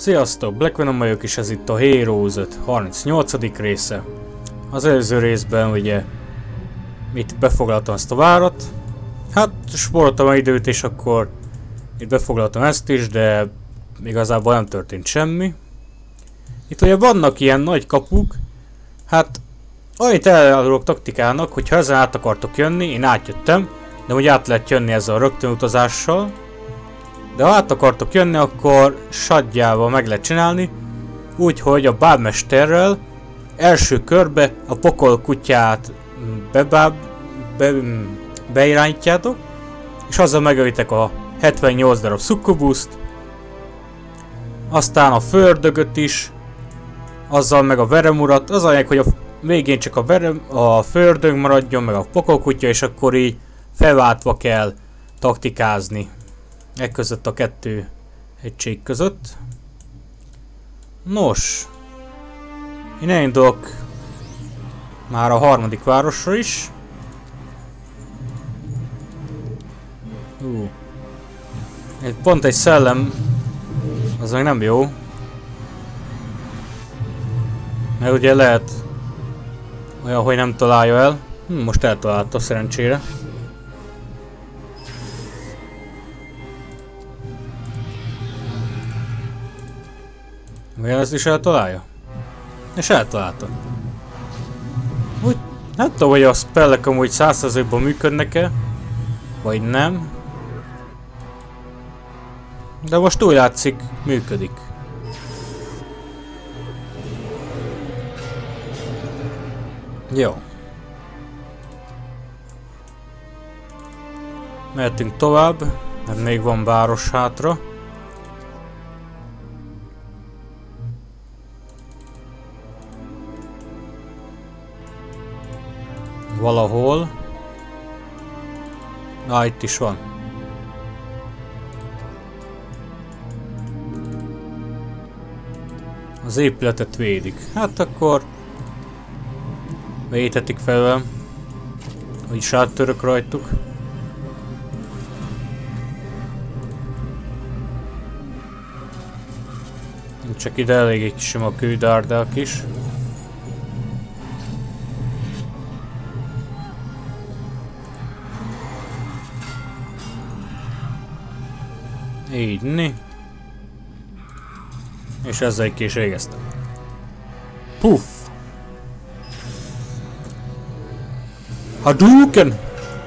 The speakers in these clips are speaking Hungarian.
Sziasztok, Black Venom vagyok, és ez itt a Heroes 5 38. része. Az előző részben ugye itt befoglaltam ezt a várat. Hát spóroltam a időt, és akkor itt befoglaltam ezt is, de igazából nem történt semmi. Itt ugye vannak ilyen nagy kapuk. Hát annyit elárulok taktikának, hogy ha ezen át akartok jönni, én átjöttem, de úgy át lehet jönni ezzel a rögtön utazással. De ha át akartok jönni, akkor sadjával meg lehet csinálni, úgyhogy a bábmesterrel első körbe a pokol kutyát beirányítjátok, és azzal megölitek a 78 darab szukkubuszt, aztán a fördögöt is, azzal meg a veremurat, az anyag, hogy a végén csak a fördög maradjon, meg a pokolkutya, és akkor így felváltva kell taktikázni. Között a kettő egység között. Nos, én elindulok már a harmadik városra is. Pont egy szellem, az meg nem jó. Mert ugye lehet olyan, hogy nem találja el. Most eltalálta szerencsére. Vajon ezt is eltalálja? És eltalálta. Úgy, nem tudom, hogy a spellek amúgy 100%-ban működnek-e, vagy nem. De most úgy látszik, működik. Jó. Mehetünk tovább, mert még van város hátra. Valahol. Na, itt is van. Az épületet védik. Hát akkor védhetik fel, hogy áttörök rajtuk. Csak ide elég egy sima kődárdák is. Így, né. És ezzel ki is végeztem. Puff! Hadouken!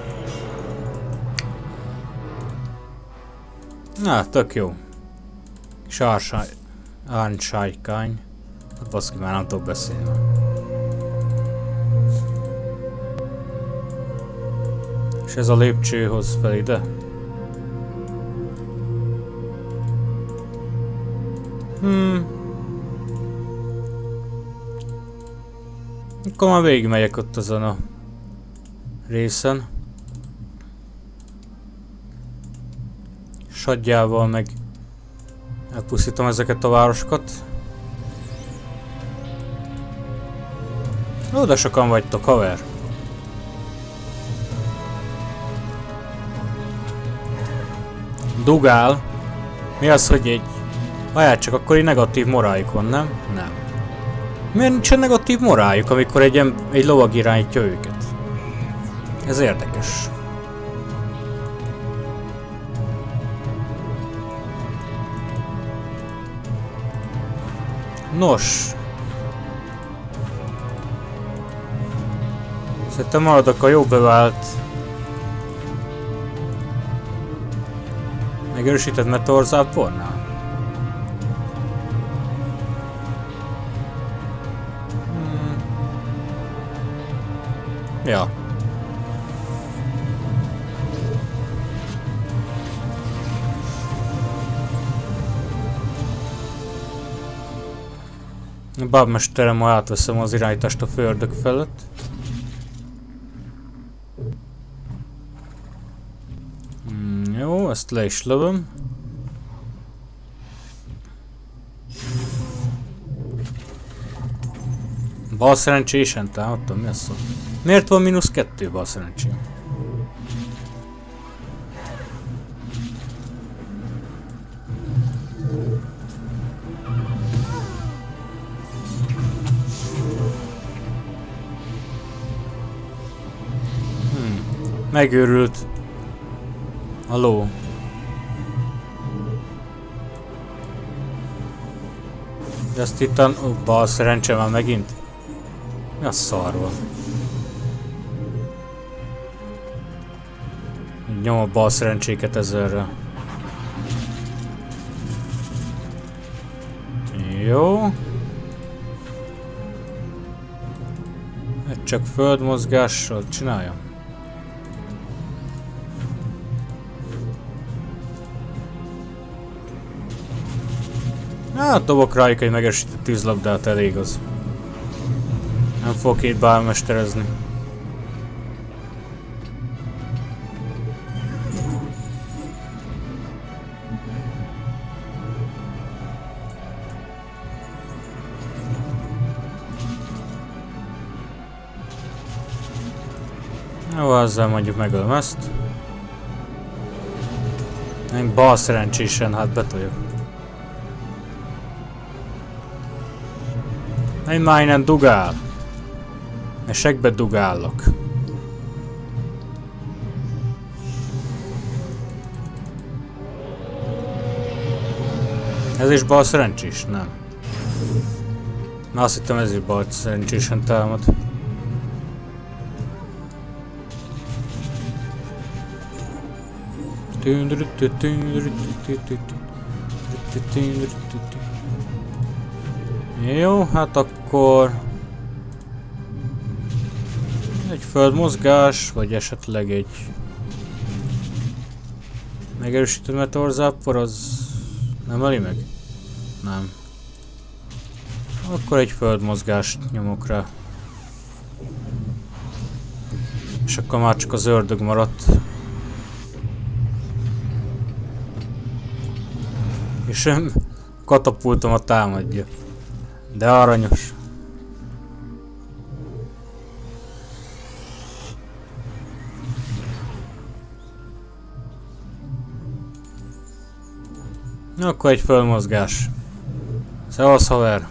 Na, tök jó. Kis árnysájkány. Hát baszki, már nem tudok beszélni. És ez a lépcsőhoz fel ide. Akkor már végigmegyek ott azon a részen. Sadjával meg elpusztítom ezeket a városokat. Ó, de sokan vagytok, haver. Dugál. Mi az, hogy egy... Várjál csak, akkor egy negatív moráljuk van, nem? Nem. Miért nincsen negatív moráljuk, amikor egy lovag irányítja őket? Ez érdekes. Nos. Szerintem maradok a jó bevált megerősített meteorzápornál. Ja. A bábmesterem, ma átveszem az irányítást a földök felett. Jó, ezt le is lövöm. Bal szerencsésen támadtam, mi a szó? Miért van -2 bal szerencsém? Megőrült. A ló. De ezt itt a bal szerencse van megint. Mi a szar van? Nyom a bal szerencséket ezerre. Jó. Csak földmozgással csináljam. Hát dobok rájuk egy megerősített tűzlabdát, elég az. Nem fogok itt bálmesterezni. Jó, azzal mondjuk megölöm ezt. Én bal szerencsésen, hát betoljuk. Én már innen dugál. Esekbe dugállok. Ez is bal szerencsés? Nem. Na, azt hittem, ez is bal szerencsésen támad. Jó, hát akkor egy földmozgás, vagy esetleg egy megerősítő meteorzápor, az nem öli meg? Nem. Akkor egy földmozgást nyomok rá. És akkor már csak az ördög maradt. És katapultomat támadja. De aranyos. Na, akkor egy fölmozgás. Szevasz, haver!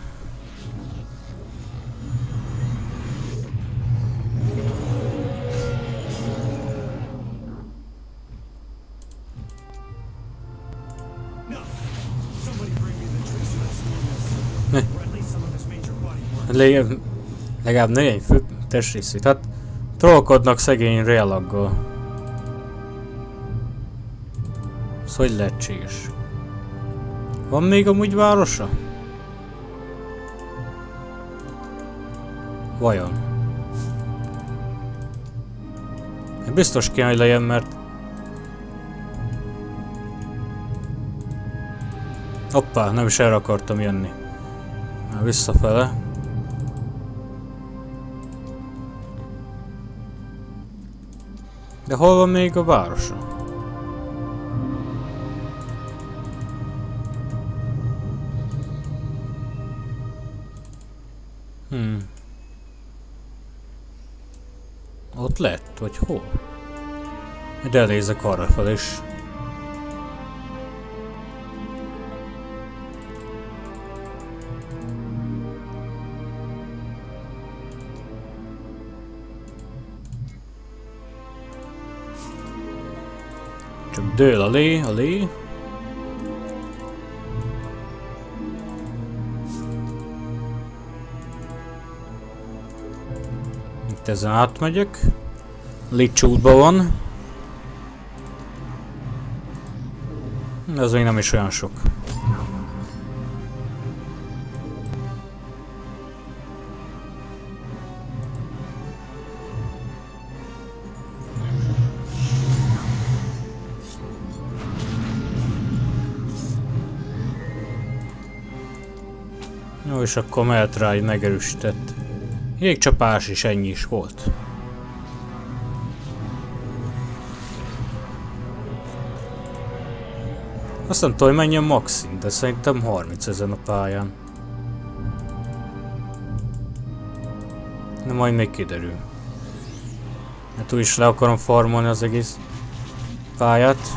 Legalább női fő testrészét. Hát trollkodnak szegény reallaggal. Ez hogy lehetséges? Van még amúgy városa? Vajon? Biztos kell, hogy legyen, mert... Hoppá, nem is erre akartam jönni. Már visszafele. De hol van még a városa? Ott lett, vagy hol? De elézek arrafel is. Csak dől a lé. Itt ezen átmegyek. Licsútban van. Ez még nem is olyan sok. Jó, és akkor mehet rá egy megerősített jégcsapás, és ennyi is volt. Azt nem tudom, hogy menjen maxim, de szerintem 30 ezen a pályán. De majd még kiderül. Mert úgy is le akarom farmolni az egész pályát.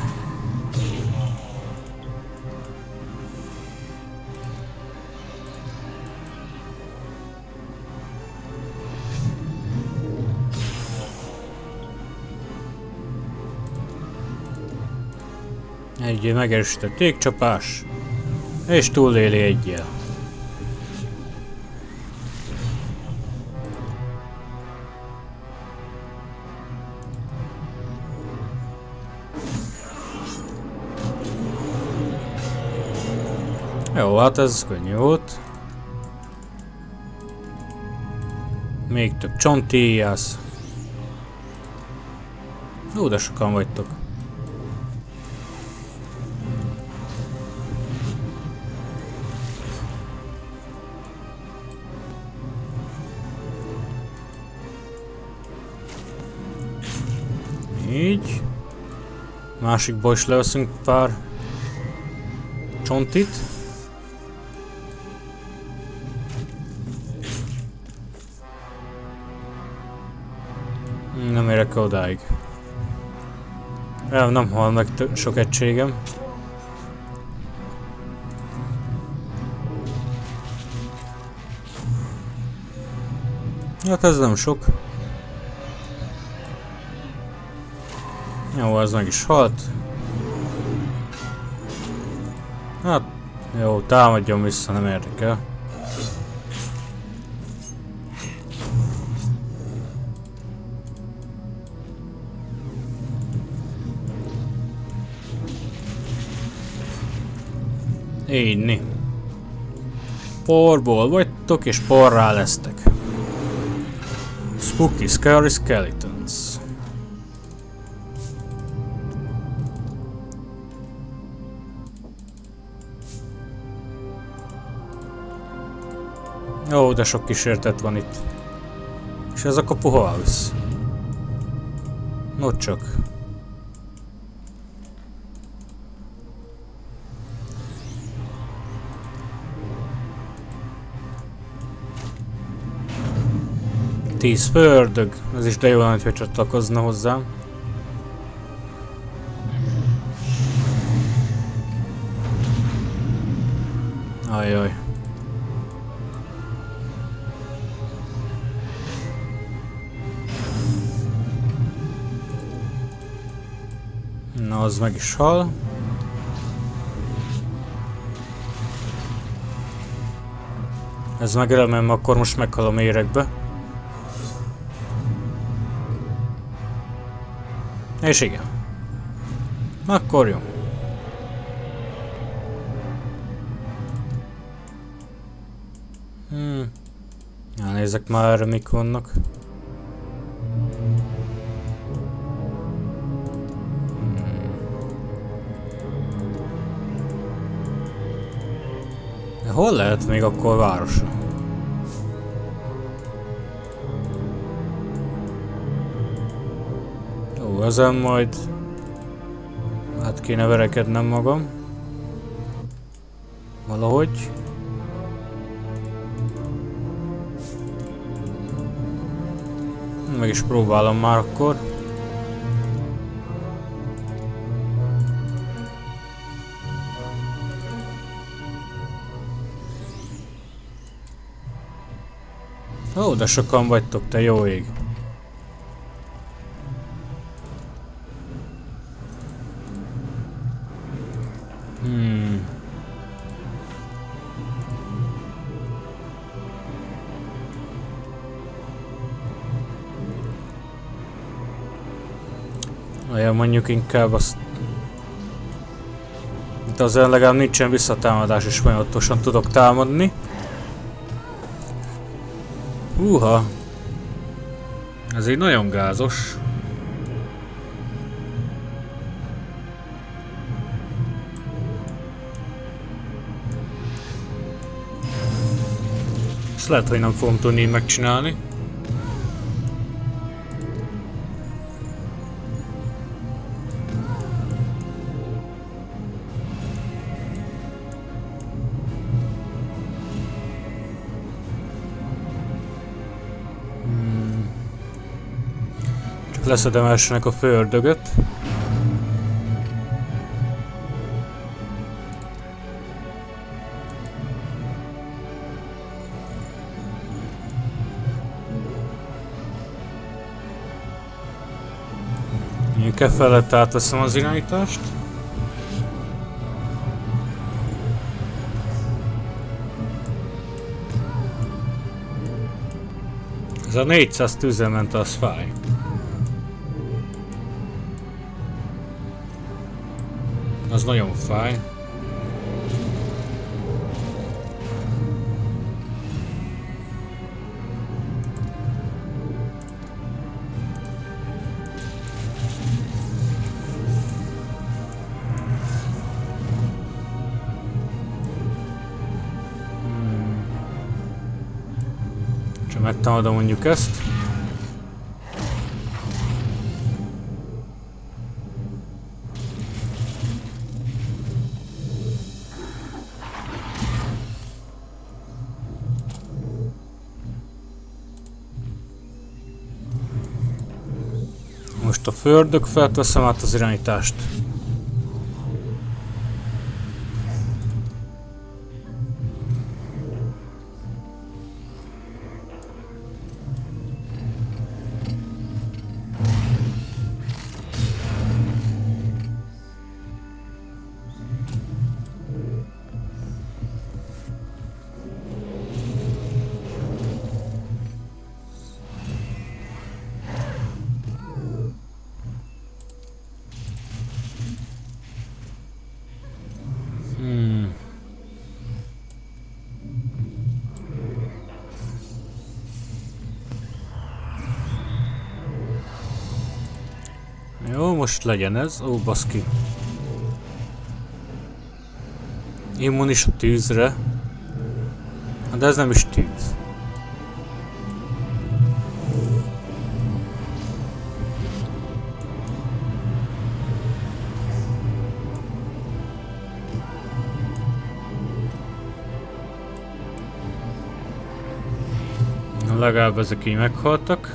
Egy megerősített jégcsapás. És túléli egyel. Jó, hát ez könnyű volt. Még több csontíjász. Ó, de sokan vagytok. Így. Másikból is leveszünk pár csontit. Nem érek odáig. Nem hal meg sok egységem. Hát ez nem sok. Jó, ez meg is halt. Hát, jó, támadjon vissza, nem érdekel. Így. Porból vagytok és porrá lesztek. Spooky Scary Skeletons. Ó, de sok kísértet van itt. És ez a kapu hová visz? No csak. Tíz fördög. Ez is de jó lenne, hogy csatlakozna hozzám. Ajaj. Na, az meg is hal. Ez meg remélem, akkor most meghal a méregbe. És igen. Akkor jó. Elnézek már erre, mik vannak. De hol lehet még akkor városa? Ó, ezen majd... hát kéne verekednem magam. Valahogy. Meg is próbálom már akkor. Ó, de sokan vagytok, te jó ég. Olyan mondjuk inkább azt... itt azért legalább nincsen visszatámadás, és folyamatosan tudok támadni. Húha! Ez így nagyon gázos. Ezt lehet, hogy nem fogom tudni így megcsinálni. Leszedem elsőnek a földögöt. Én felett átveszem az irányítást. Ez a 400 tűzzel ment, az fáj. Az nagyon fáj. Csak megtámadom mondjuk ezt. Most a fördök felett veszem át az irányítást. Jó, most legyen ez. Ó, baszki. Immunis a tűzre. De ez nem is tűz. Legalább ezek így meghaltak.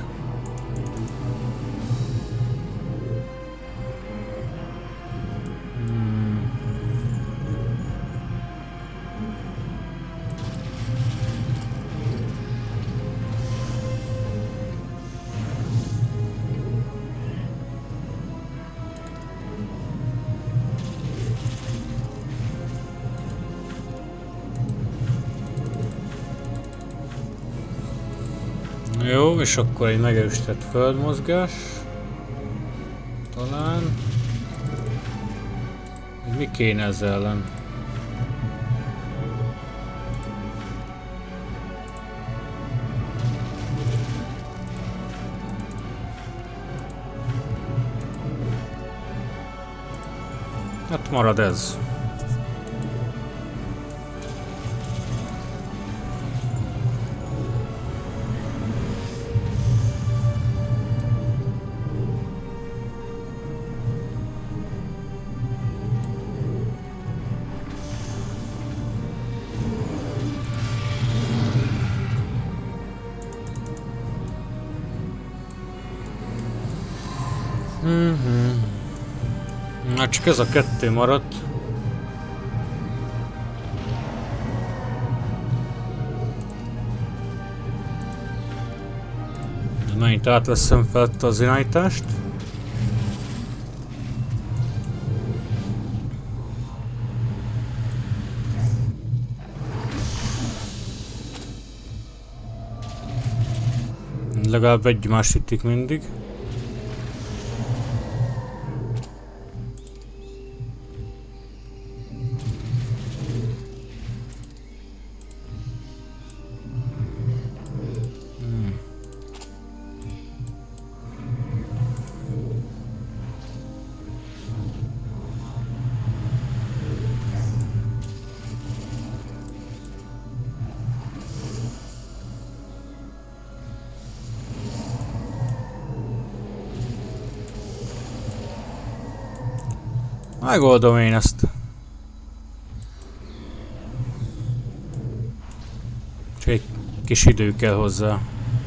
Jó, és akkor egy megerősített földmozgás. Talán. Mi kéne ezzel ellen? Hát marad ez. Hát csak ez a kettő maradt. Na, itt átveszem fel az irányítást. Legalább egy más ütik mindig. Megoldom én ezt. Csak egy kis idő kell hozzá.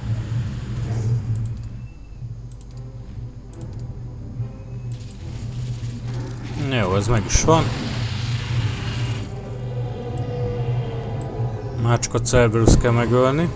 Jó, ez meg is van. Már csak a Cerberus kell megölni.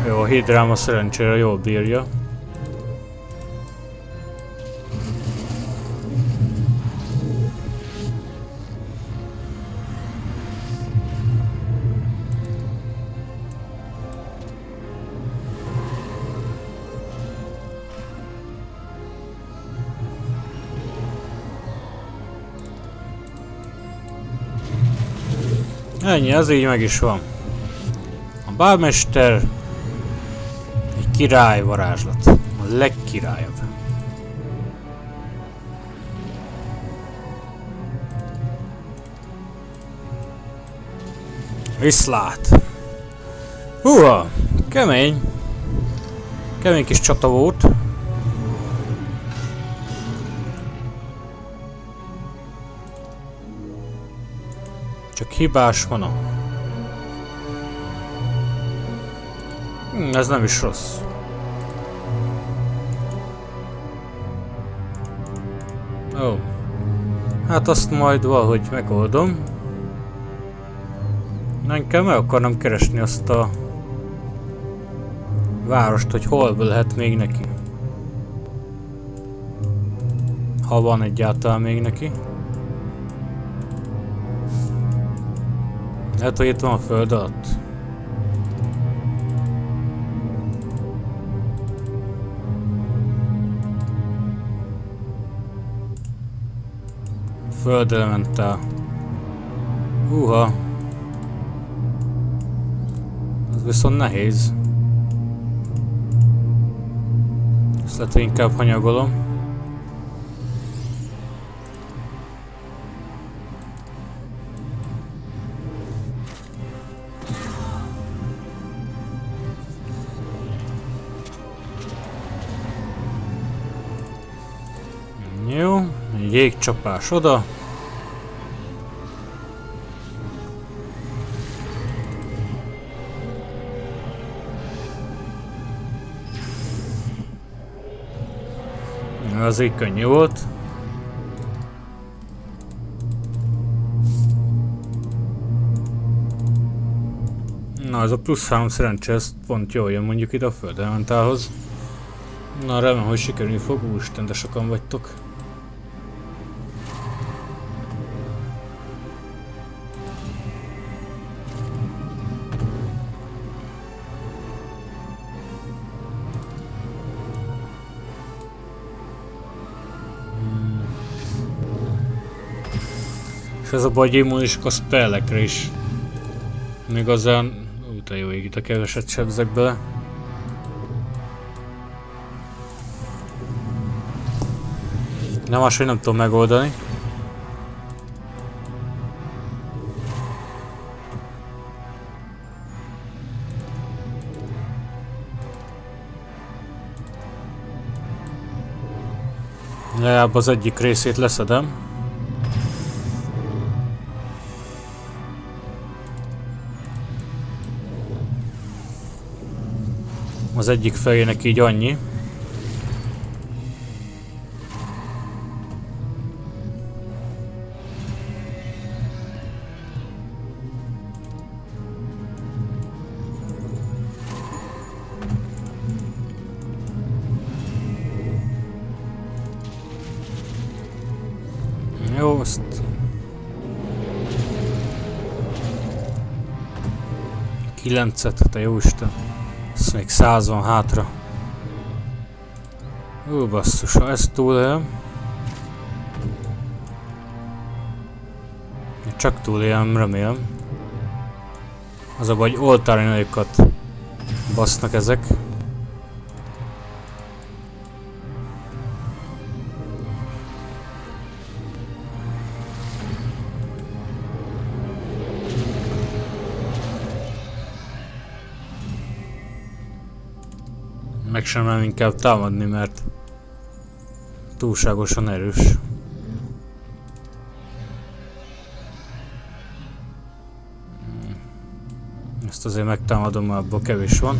Jó, a hidráma szerencsére jól bírja. Ennyi, az így meg is van. A bálmester egy király varázslat. A legkirályabb. Viszlát! Húha! Kemény! Kemény kis csata volt. Csak hibás van a... ez nem is rossz. Ó. Hát azt majd valahogy megoldom. Nekem meg akarnom keresni azt a... várost, hogy hol lehet még neki. Ha van egyáltalán még neki. Lehet, hogy itt van a föld alatt. Földelementál. Húha. Ez viszont nehéz. Ezt lehet, hogy inkább hanyagolom. Jó, egy jégcsapás oda. Az így könnyű volt. Na, ez a plusz 3 szerencsé, ez pont jól jön mondjuk ide a földelementához. Na, remélem, hogy sikerülni fog. Úristen, de sokan vagytok. És ez a baj, hogy immunisok a spellekre is. Igazán... de jó ég, itt a keveset sebzek bele. Nem máshogy nem tudom megoldani. Legalább az egyik részét leszedem. Az egyik fejének így annyi. Jó, azt... Kilencet, te jóisten. Ez még 100 van hátra. Ó, basszus, ha ezt túlélem. Csak túlélem, remélem. Az a baj, hogy oltári nagyokat basznak ezek. Meg sem nem inkább támadni, mert túlságosan erős. Ezt azért megtámadom, mert abból kevés van.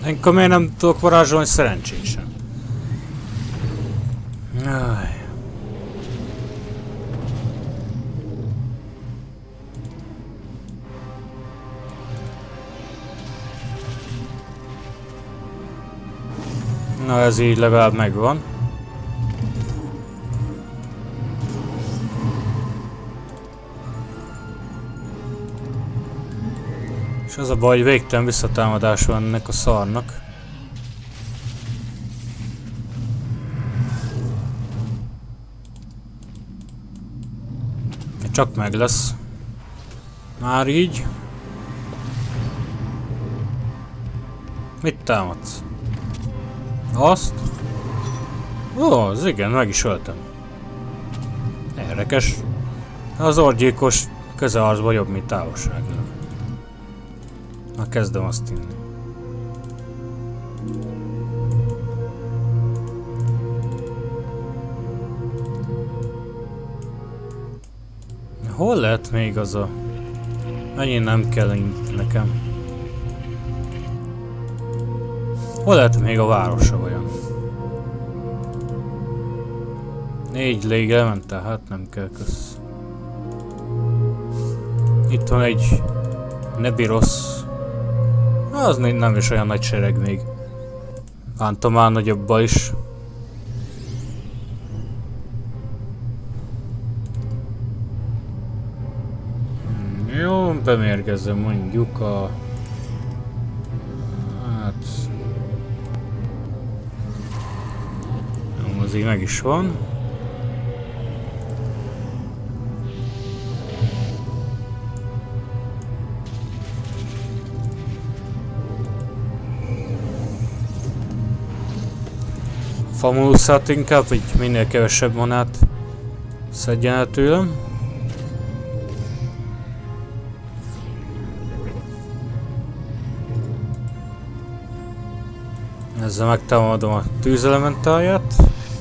Ennyire miért nem tudok varázsolni szerencsésen? Jaj. Na ez így legalább megvan. És az a baj, hogy végtelen visszatámadás van ennek a szarnak. Csak meg lesz. Már így. Mit támadsz? Azt? Ó, az igen, meg is öltem. Érdekes. Az orgyilkos közelharcban jobb, mint távolságilag. Na kezdem azt hinni. Hol lehet még az a... Ennyi nem kell nekem. Hol lehet még a városa vajon? 4 lég elment, hát nem kell kösz. Itt van egy Nebirosz. Az nem is olyan nagy sereg még. Bántam már nagyobba is. Jó, bemérgezem mondjuk a... Hát... Jó, az így meg is van. Famuluszát inkább, hogy minél kevesebb manát szedjen el tőlem. Ezzel megtámadom a tűzelementáját.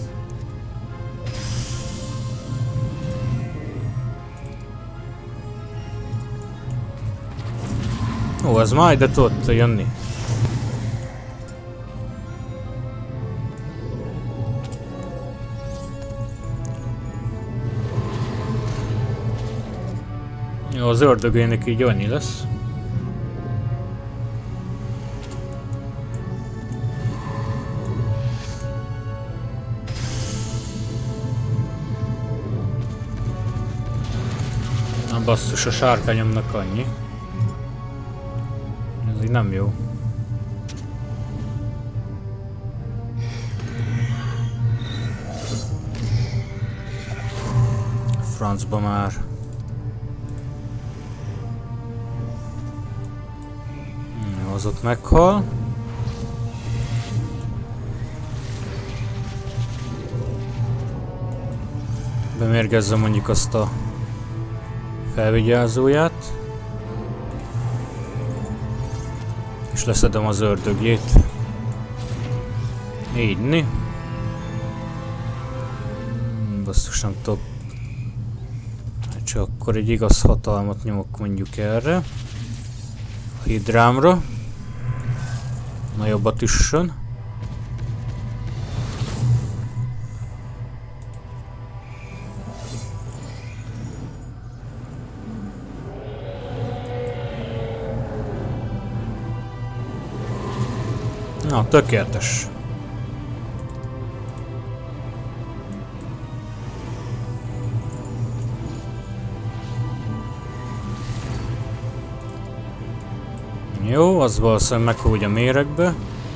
Ó, ez már ide tudott jönni. Jó, az ördögének így annyi lesz. Na basszus, a sárkányomnak annyi. Ez így nem jó. Francba már. Az ott meghal. Bemérgezzem mondjuk azt a felvigyázóját. És leszedem az ördögjét. Így. Basszus, nem tudok. Csak akkor egy igaz hatalmat nyomok mondjuk erre. A hidrámra. Na jobbat üssön. Na, tökéletes. Jó, az valószínűleg meghúgy a méregbe.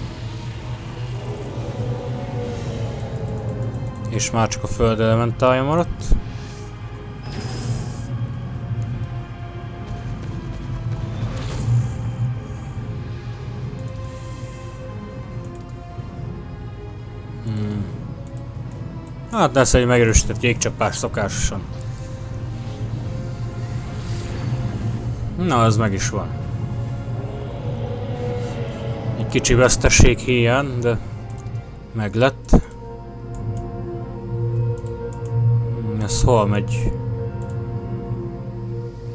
És már csak a föld elementája maradt. Hát lesz egy megerősített jégcsapás szokásosan. Na, ez meg is van. Egy kicsi vesztesség hiány, de meg lett. Ez hol megy?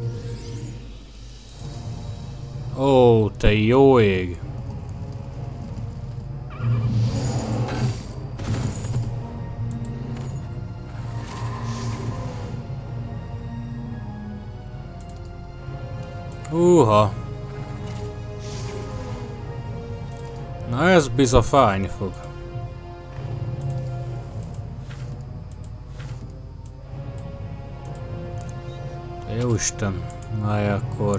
Ó, te jó ég! Húha. Na ez bizony fájni fog. Jóisten, na akkor...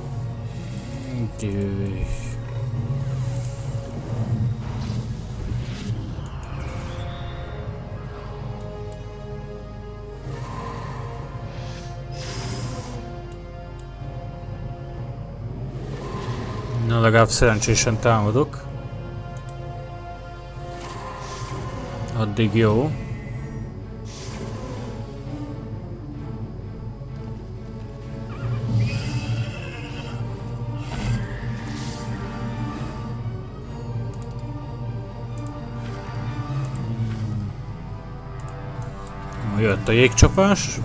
Na legalább szerencsésen támadok. Addig jó. Jött a jégcsapás.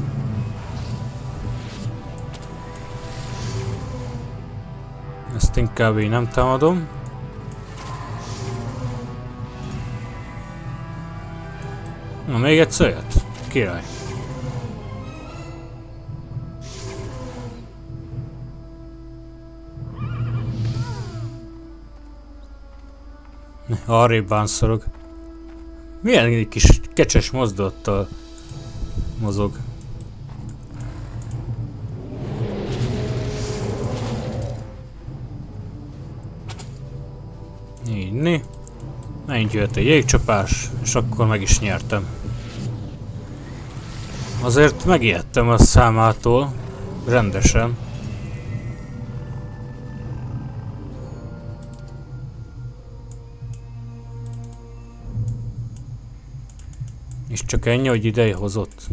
Ezt inkább így nem támadom. Na még egyszer jött. Király. Arrébb bánszorog. Milyen kis kecses mozdulattal mozog. Így, megint jött a jégcsapás, és akkor meg is nyertem. Azért megijedtem a számától, rendesen. És csak ennyi, hogy ide hozott.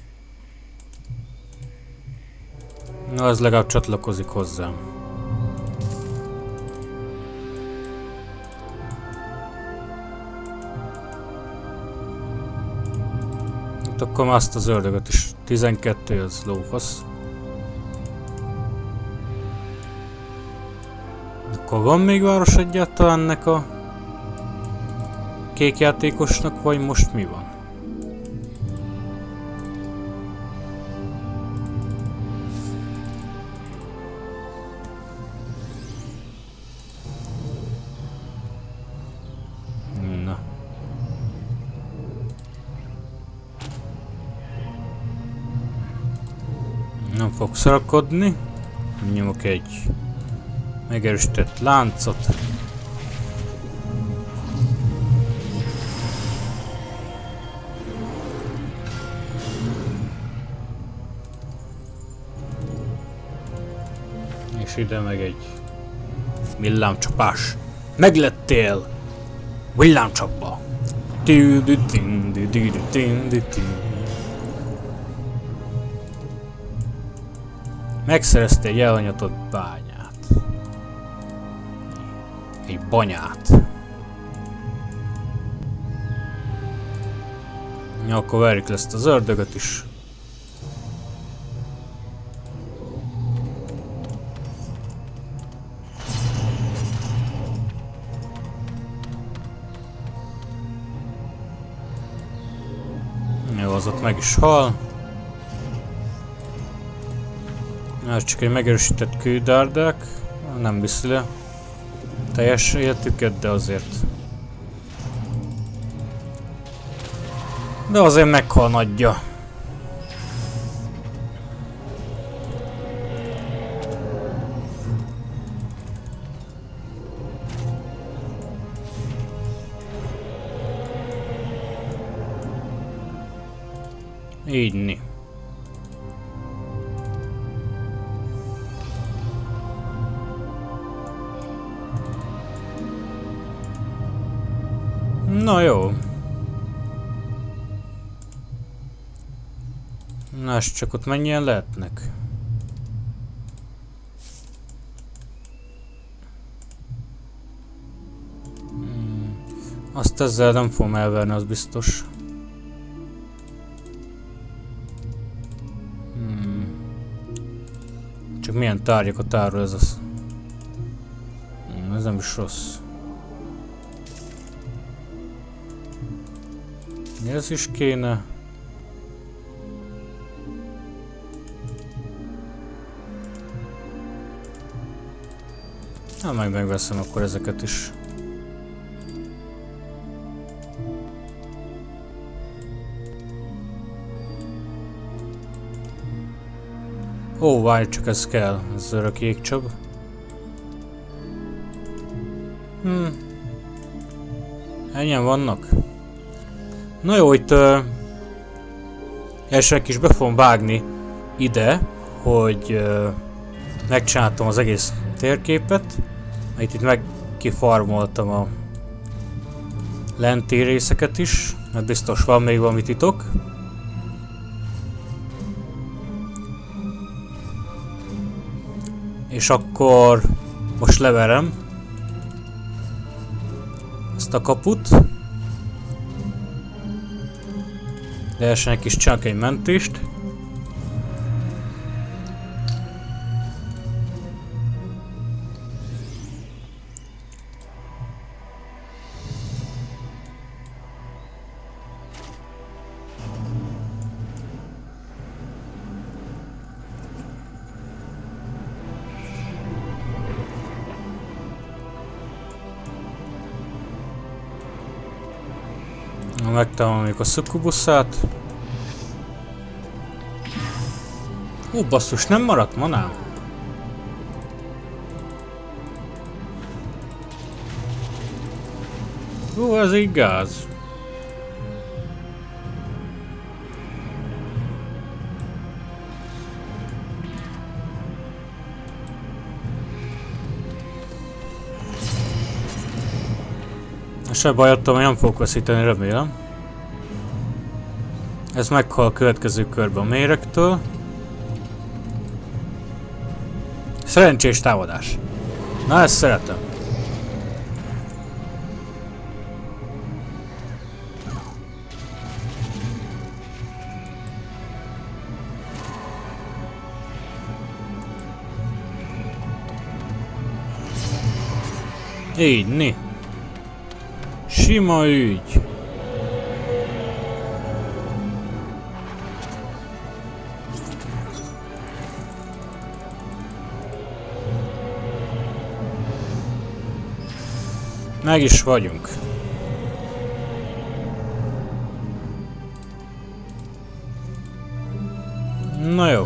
Na, az legalább csatlakozik hozzám. Hát akkor már azt az ördögöt is. 12 az lófasz. Akkor van még város egyáltalán ennek a kék játékosnak, vagy most mi van? Nem fog szarakodni. Nyomok egy megerősített láncot. És ide meg egy villámcsapás. Meglettél! Villámcsapba! Megszerezte egy elhanyatott bányát. Egy banyát. Ja, akkor verjük le ezt az ördögöt is. Jó, az ott meg is hal. Ez csak egy megerősített kődárdák, nem viszi le teljes életüket, de azért. De azért meghal nagyja. Így. Na jó. Na, és csak ott mennyien lehetnek? Azt ezzel nem fogom elverni, az biztos. Csak milyen tárgyakat árul ez az. Ez nem is rossz. Ez is kéne. Na, meg megveszem akkor ezeket is. Ó, várj, csak ez kell, ez örök jégcsap. Ennyien vannak? Na jó, itt elsőnek is be fogom vágni ide, hogy megcsináltam az egész térképet. Itt meg kifarmoltam a lenti részeket is, mert biztos van még valami titok. És akkor most leverem ezt a kaput. De elsőnek is csinálok egy mentést. Megtaláljuk a szukubuszát. Ó, basszus, nem maradt manám? Ó, ez így gáz. Se baj, attól nem fogok veszíteni, remélem. Ez meghal a következő körben a méregtől. Szerencsés támadás. Na, ezt szeretem. Így, né. Sima ügy. Meg is vagyunk. Na jó.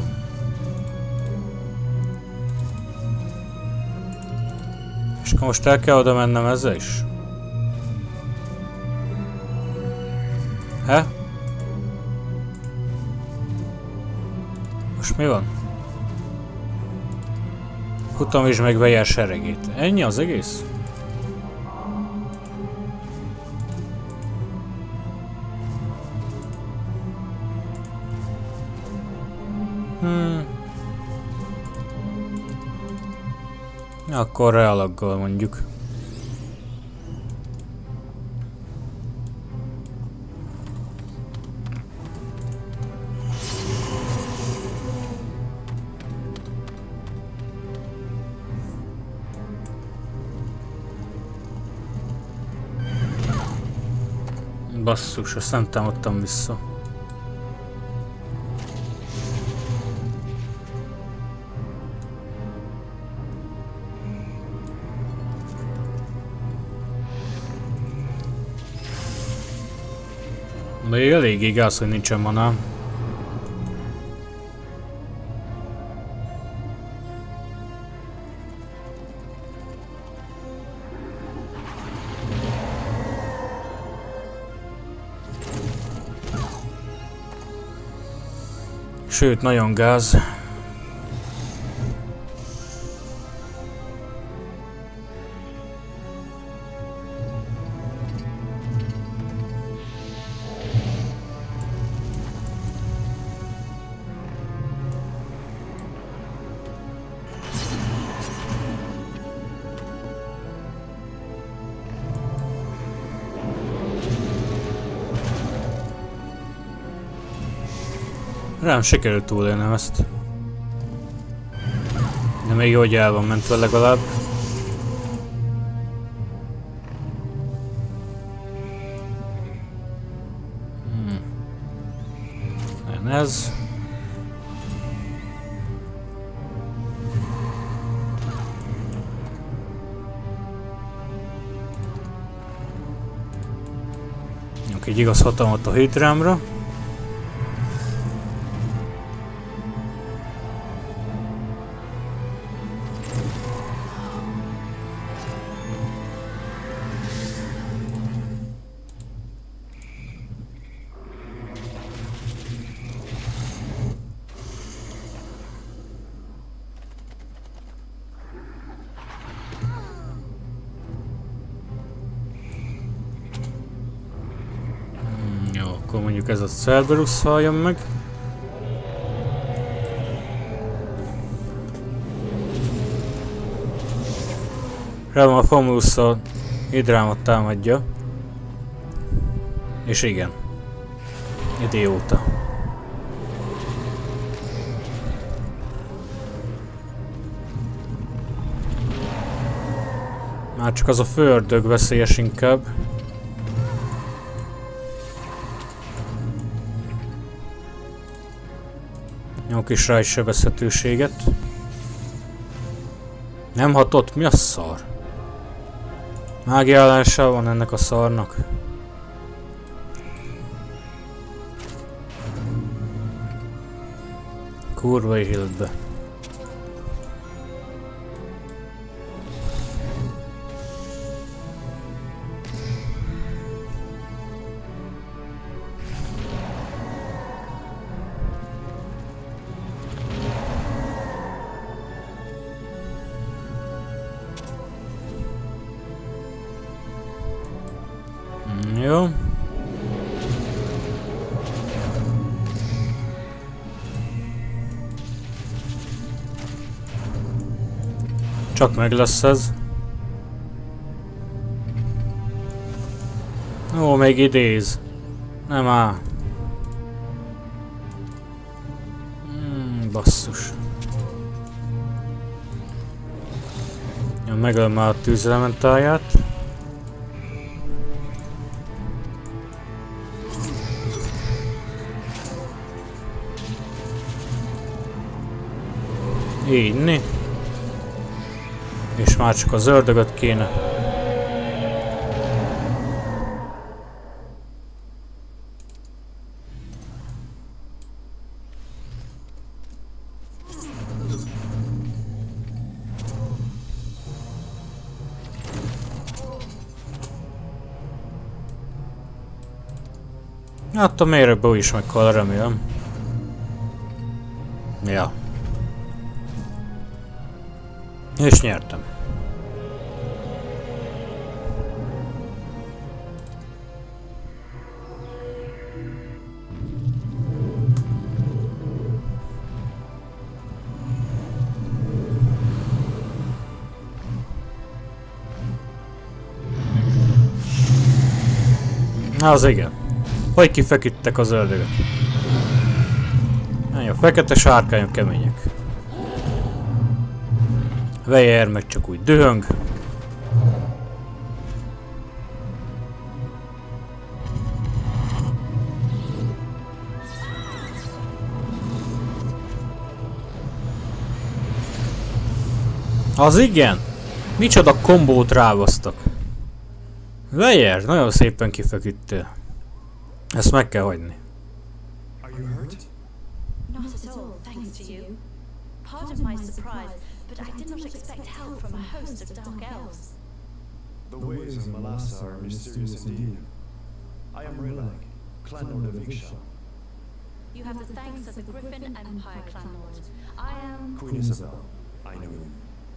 És akkor most el kell oda mennem ezzel is? He? Most mi van? Futamítsd meg Weyer seregét. Ennyi az egész? Akkor realaggal mondjuk. Basszus, azt nem támadtam vissza. Még eléggé gáz, hogy nincsen manám. Sőt, nagyon gáz. Rám sikerült túlélnem ezt. De még jó, hogy el van mentve legalább. Ez. Kapok egy igaz hatalmat a Hydrámra. Akkor mondjuk ez a Cerberus halljon meg. Remélem a Famulus a Hydrámat támadja. És igen. Idióta. Már csak az a fördög veszélyes inkább. Nyomok is rá egy sebezhetőséget. Nem hatott? Mi a szar? Mágiállása van ennek a szarnak. Kurva életbe. Jó. Csak meg lesz ez. Ó, még idéz. Nem áll. Basszus. Ja, megöl már a tűzelementáját. Így. És már csak az ördögöt kéne. Hát a méretből is meghal, remélem. Ja. És nyertem. Az igen. Hogy kifeküdtek az ördögök. A fekete sárkányok kemények. Weyer meg csak úgy dühöng. Az igen! Micsoda kombót rávasztak. Weyer, nagyon szépen kifeküdtél. Ezt meg kell hagyni. The ways of Malassa are mysterious indeed. I am Rilak, clan lord of Ixchel. You have the thanks of the Griffin Empire, clan lord. I am Queen Isabel. I know you.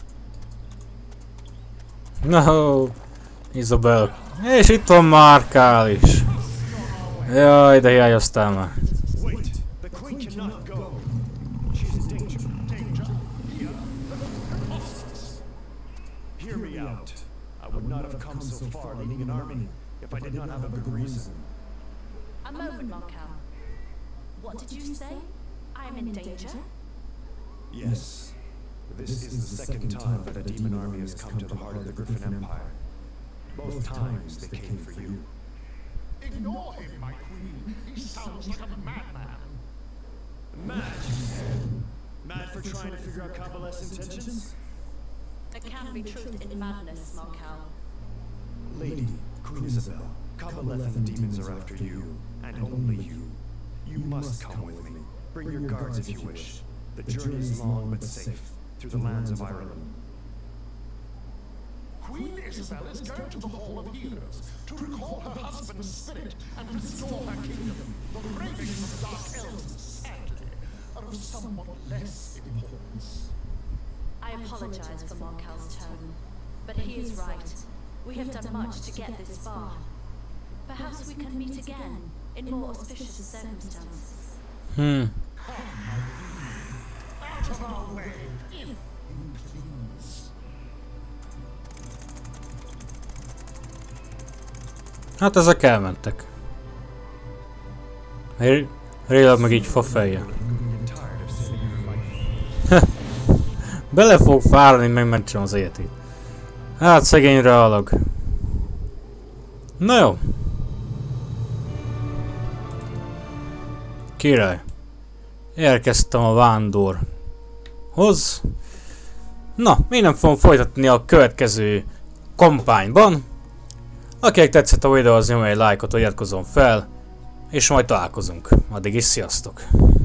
No, Isabel. És itt van Markál is. Jaj, de hiányoztál már. Wait, the queen cannot go. She's in danger. Danger? Hear me out. I would not have come so far leading an army if I did not have a good reason. a moment, Markel. What did you say? I am in danger? Yes. This is the second time that a demon army has come to the heart of the Griffin Empire. Both times they came for you. Ignore him, my queen. He sounds like a madman. Mad, you said? Mad for trying to figure out Kabbalah's intentions? There can be truth in madness, Markel. Lady, Queen Isabel, Kabaleth and the demons are after you, and only you. You must come with me. Bring your guards if you wish. The journey is long but safe, through the lands of Ireland. Queen Isabel is going to the Hall of Healers to recall her husband's spirit and restore her kingdom. The cravings of dark elves, sadly, are of somewhat less importance. I apologize for Markel's tone, but he is right. We have done much to get this far. Perhaps we can meet again in more auspicious circumstances. Out of our way, if you please. Hát ezek elmentek. Rayleigh meg így fafejje. Bele fog fáradni, megmentsem az életét. Hát szegényre alag. Na jó. Király. Elkezdtem a vándorhoz. Na, én nem fogom folytatni a következő kampányban. Akinek tetszett a videó, az nyomja egy lájkot, vagy iratkozzon fel. És majd találkozunk. Addig is sziasztok!